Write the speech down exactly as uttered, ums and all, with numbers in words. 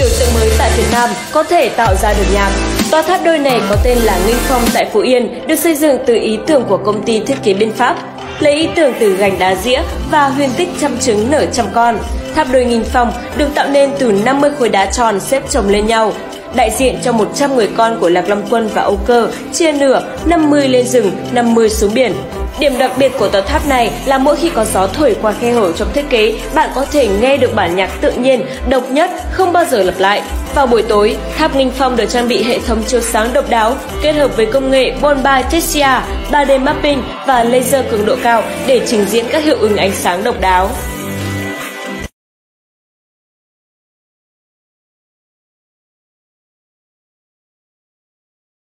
biểu tượng mới tại Việt Nam có thể tạo ra được nhạc. Tòa tháp đôi này có tên là Nghinh Phong tại Phú Yên, được xây dựng từ ý tưởng của công ty thiết kế bên Pháp, lấy ý tưởng từ gành đá dĩa và huyền tích trăm trứng nở trăm con. Tháp đôi Nghinh Phong được tạo nên từ năm mươi khối đá tròn xếp chồng lên nhau, đại diện cho một trăm người con của Lạc Long Quân và Âu Cơ, chia nửa năm mươi lên rừng, năm mươi xuống biển. Điểm đặc biệt của tòa tháp này là mỗi khi có gió thổi qua khe hở trong thiết kế, bạn có thể nghe được bản nhạc tự nhiên, độc nhất, không bao giờ lặp lại. Vào buổi tối, tháp Nghinh Phong được trang bị hệ thống chiếu sáng độc đáo, kết hợp với công nghệ Bombay Texia, ba D mapping và laser cường độ cao để trình diễn các hiệu ứng ánh sáng độc đáo.